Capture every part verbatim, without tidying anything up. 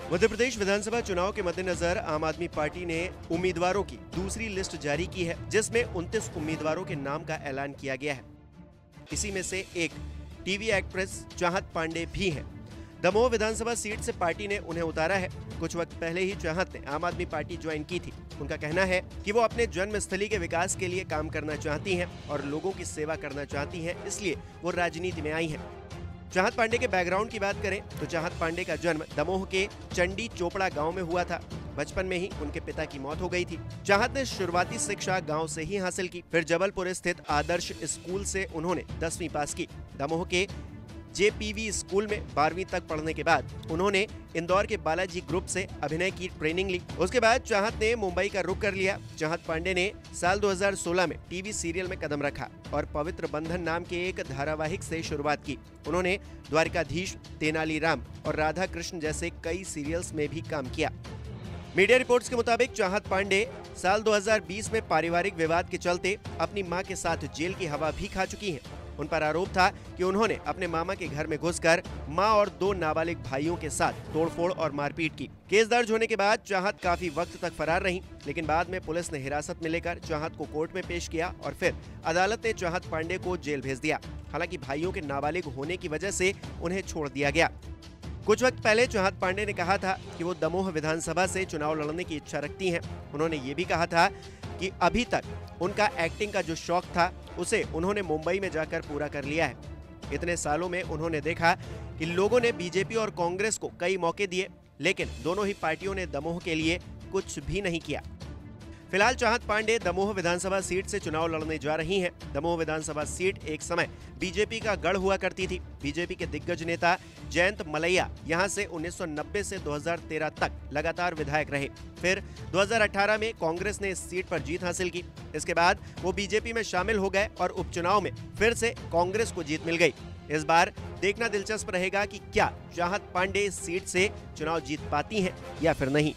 मध्य प्रदेश विधानसभा चुनाव के मद्देनजर आम आदमी पार्टी ने उम्मीदवारों की दूसरी लिस्ट जारी की है, जिसमें उनतीस उम्मीदवारों के नाम का ऐलान किया गया है। इसी में से एक टीवी एक्ट्रेस चाहत पांडे भी हैं। दमोह विधानसभा सीट से पार्टी ने उन्हें उतारा है। कुछ वक्त पहले ही चाहत ने आम आदमी पार्टी ज्वाइन की थी। उनका कहना है कि वो अपने जन्मस्थली के विकास के लिए काम करना चाहती हैं और लोगों की सेवा करना चाहती हैं, इसलिए वो राजनीति में आई हैं। चाहत पांडे के बैकग्राउंड की बात करें तो चाहत पांडे का जन्म दमोह के चंडी चोपड़ा गांव में हुआ था। बचपन में ही उनके पिता की मौत हो गई थी। चाहत ने शुरुआती शिक्षा गांव से ही हासिल की, फिर जबलपुर स्थित आदर्श स्कूल से उन्होंने दसवीं पास की। दमोह के जेपीवी स्कूल में बारहवीं तक पढ़ने के बाद उन्होंने इंदौर के बालाजी ग्रुप से अभिनय की ट्रेनिंग ली। उसके बाद चाहत ने मुंबई का रुख कर लिया। चाहत पांडे ने साल दो हज़ार सोलह में टीवी सीरियल में कदम रखा और पवित्र बंधन नाम के एक धारावाहिक से शुरुआत की। उन्होंने द्वारिकाधीश, तेनालीराम और राधा कृष्ण जैसे कई सीरियल्स में भी काम किया। मीडिया रिपोर्ट्स के मुताबिक चाहत पांडे साल दो हज़ार बीस में पारिवारिक विवाद के चलते अपनी मां के साथ जेल की हवा भी खा चुकी हैं। उन पर आरोप था कि उन्होंने अपने मामा के घर में घुसकर मां और दो नाबालिग भाइयों के साथ तोड़फोड़ और मारपीट की। केस दर्ज होने के बाद चाहत काफी वक्त तक फरार रहीं, लेकिन बाद में पुलिस ने हिरासत में लेकर चाहत को कोर्ट में पेश किया और फिर अदालत ने चाहत पांडे को जेल भेज दिया। हालांकि भाइयों के नाबालिग होने की वजह से उन्हें छोड़ दिया गया। कुछ वक्त पहले चाहत पांडे ने कहा था कि वो दमोह विधानसभा से चुनाव लड़ने की इच्छा रखती हैं। उन्होंने ये भी कहा था कि अभी तक उनका एक्टिंग का जो शौक था उसे उन्होंने मुंबई में जाकर पूरा कर लिया है। इतने सालों में उन्होंने देखा कि लोगों ने बीजेपी और कांग्रेस को कई मौके दिए, लेकिन दोनों ही पार्टियों ने दमोह के लिए कुछ भी नहीं किया। फिलहाल चाहत पांडे दमोह विधानसभा सीट से चुनाव लड़ने जा रही हैं। दमोह विधानसभा सीट एक समय बीजेपी का गढ़ हुआ करती थी। बीजेपी के दिग्गज नेता जयंत मलैया यहां से उन्नीस सौ नब्बे से दो हज़ार तेरह तक लगातार विधायक रहे। फिर दो हज़ार अठारह में कांग्रेस ने इस सीट पर जीत हासिल की। इसके बाद वो बीजेपी में शामिल हो गए और उपचुनाव में फिर से कांग्रेस को जीत मिल गई। इस बार देखना दिलचस्प रहेगा कि क्या चाहत पांडे इस सीट से चुनाव जीत पाती हैं या फिर नहीं।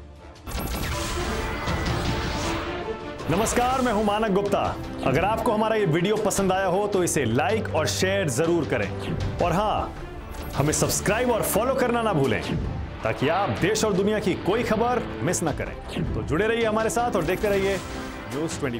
नमस्कार, मैं हूं मानक गुप्ता। अगर आपको हमारा ये वीडियो पसंद आया हो तो इसे लाइक और शेयर जरूर करें और हाँ, हमें सब्सक्राइब और फॉलो करना ना भूलें ताकि आप देश और दुनिया की कोई खबर मिस ना करें। तो जुड़े रहिए हमारे साथ और देखते रहिए न्यूज़ चौबीस।